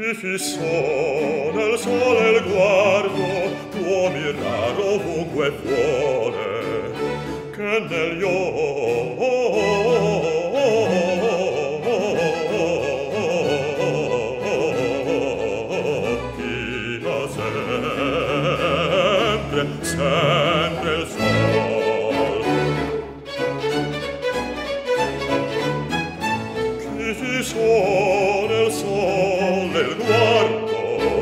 Chi fissò nel sole il guardo può mirar ovunque vuole, che negli occhi ha sempre, sempre il sol. Chi fissò nel sole il guardo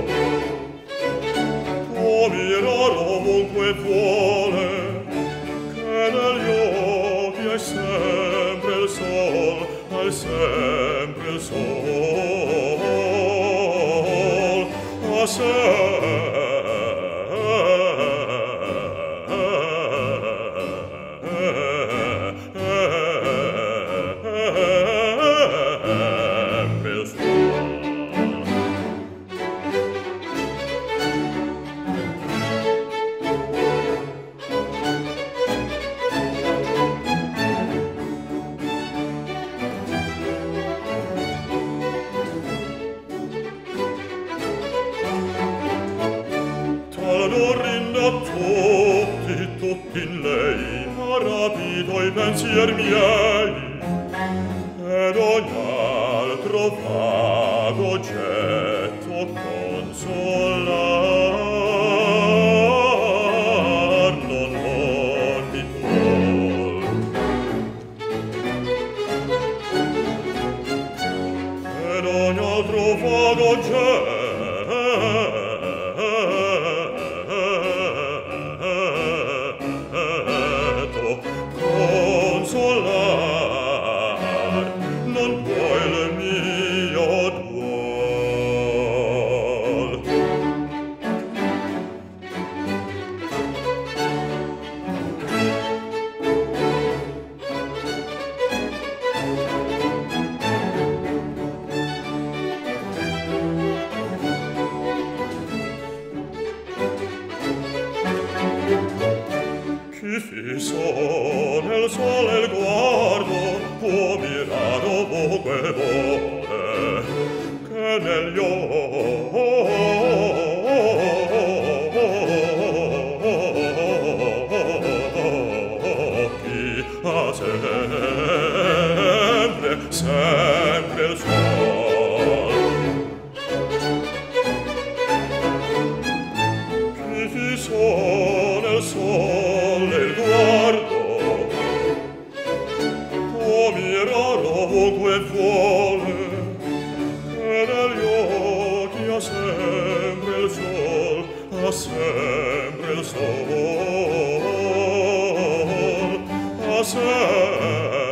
può mirar ovunque vuole, che negli occhi hai sempre il sol, hai sempre il sol, ha sempre il sol. Tutti in lei ha rapito i pensier miei, ed ogni altro vago oggetto consolar non mi vuol. Ed ogni altro vago oggetto consolar non può il mio duol. Chi fissò nel sole il guardo può mirar ovunque vuole, che negli occhi ha sempre, sempre il sol. Chi fissò nel sole il guardo può mirar ovunque vuole, che negli occhi ha sempre il sol, ha sempre il sol, ha sempre